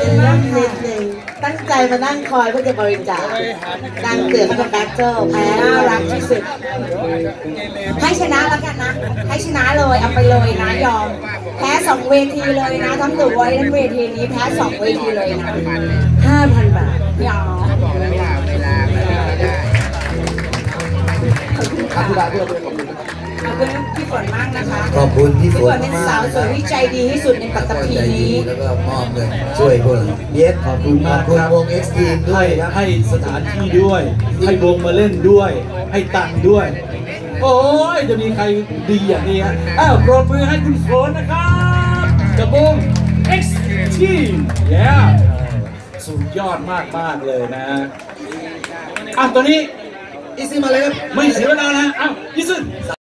นิดนึงตั้งใจมานั่งคอยเพื่อจะบริจาคดังเกิดมากับแบ็คเกิลแพ้น่ารักที่สุดให้ชนะแล้วกันนะให้ชนะเลยเอาไปเลยนะยอมแพ้2 เวทีเลยนะทั้งตัวไว้ทั้งเวทีนี้แพ้2 เวทีเลยนะ5,000 บาทยอมขอบคุณพี่ฝนมากนะคะขอบคุณพี่ฝนเป็นสาวสวยที่ใจดีที่สุดในปัตตภีนี้แล้วก็มอบเงินช่วยพวกเราเบียดขอบคุณมากครับวง XT ด้วยครับให้สถานที่ด้วยให้วงมาเล่นด้วยให้ตังค์ด้วยโอ้ยจะมีใครดีอย่างนี้ฮะปรบมือให้คุณฝนนะครับกับวง XT สุดยอดมากเลยนะตอนนี้อีซี่มาเลยครับไม่เสียเวลานะอีซี่